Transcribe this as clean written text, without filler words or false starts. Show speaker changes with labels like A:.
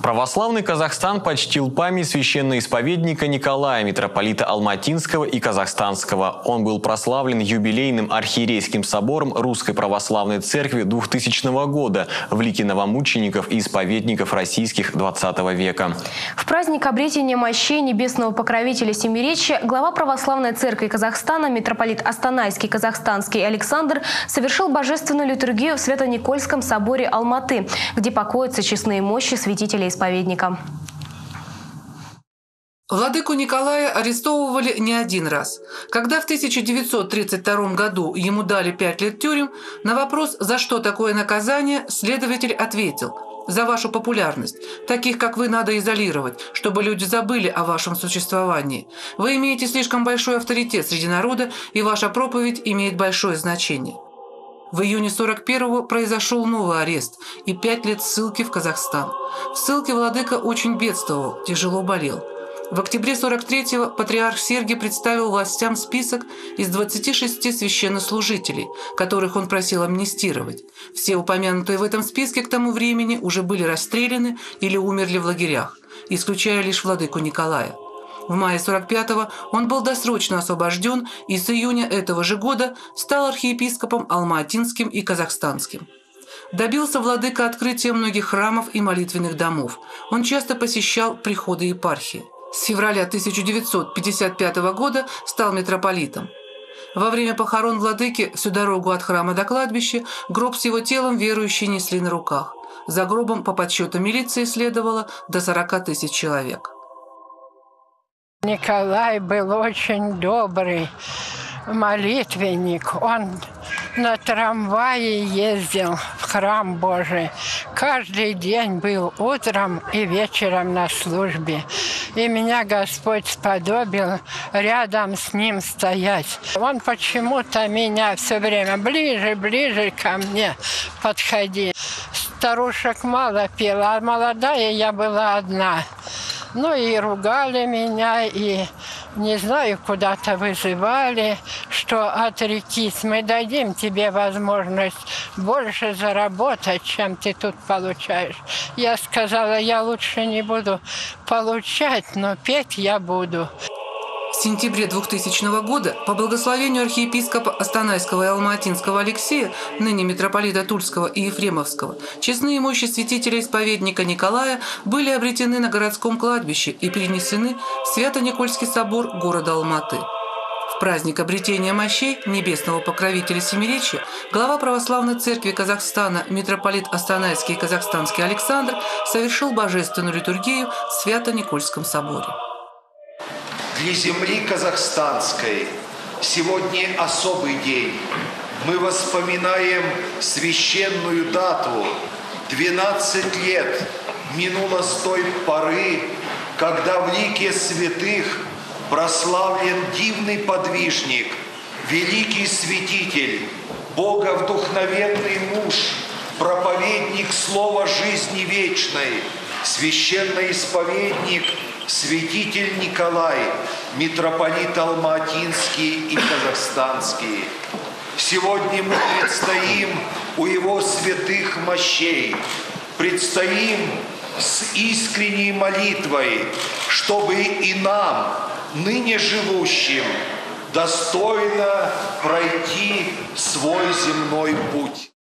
A: Православный Казахстан почтил память священноисповедника Николая, митрополита Алматинского и Казахстанского. Он был прославлен юбилейным архиерейским собором Русской Православной Церкви 2000 года в лике новомучеников и исповедников российских XX века.
B: В праздник обретения мощей небесного покровителя Семиречья глава Православной Церкви Казахстана, митрополит Астанайский, Казахстанский Александр совершил божественную литургию в Свято-Никольском соборе Алматы, где покоятся честные мощи святителя-исповедника.
C: Владыку Николая арестовывали не один раз. Когда в 1932 году ему дали 5 лет тюрем, на вопрос, за что такое наказание, следователь ответил: «За вашу популярность. Таких, как вы, надо изолировать, чтобы люди забыли о вашем существовании. Вы имеете слишком большой авторитет среди народа, и ваша проповедь имеет большое значение». В июне 41-го произошел новый арест и 5 лет ссылки в Казахстан. В ссылке владыка очень бедствовал, тяжело болел. В октябре 43-го патриарх Сергий представил властям список из 26 священнослужителей, которых он просил амнистировать. Все упомянутые в этом списке к тому времени уже были расстреляны или умерли в лагерях, исключая лишь владыку Николая. В мае 45-го он был досрочно освобожден и с июня этого же года стал архиепископом Алматинским и Казахстанским. Добился владыка открытия многих храмов и молитвенных домов. Он часто посещал приходы епархии. С февраля 1955 года стал митрополитом. Во время похорон владыки всю дорогу от храма до кладбища гроб с его телом верующие несли на руках. За гробом, по подсчетам милиции, следовало до 40 тысяч человек.
D: Николай был очень добрый молитвенник. Он на трамвае ездил в храм Божий. Каждый день был утром и вечером на службе. И меня Господь сподобил рядом с ним стоять. Он почему-то меня все время ближе ко мне подходил. Старушек мало пела, а молодая я была одна. Ну и ругали меня, и, не знаю, куда-то вызывали, что отрекись, мы дадим тебе возможность больше заработать, чем ты тут получаешь. Я сказала, я лучше не буду получать, но петь я буду.
C: В сентябре 2000 года по благословению архиепископа Астанайского и Алматинского Алексея, ныне митрополита Тульского и Ефремовского, честные мощи святителя-исповедника Николая были обретены на городском кладбище и перенесены в Свято-Никольский собор города Алматы. В праздник обретения мощей небесного покровителя Семиречья глава Православной Церкви Казахстана, митрополит Астанайский и Казахстанский Александр совершил божественную литургию в Свято-Никольском соборе.
E: Для земли казахстанской сегодня особый день. Мы вспоминаем священную дату. 12 лет минуло с той поры, когда в лике святых прославлен дивный подвижник, великий святитель, боговдухновенный муж, проповедник слова жизни вечной, священный исповедник, святитель Николай, митрополит Алматинский и Казахстанский. Сегодня мы предстоим у его святых мощей, предстоим с искренней молитвой, чтобы и нам, ныне живущим, достойно пройти свой земной путь.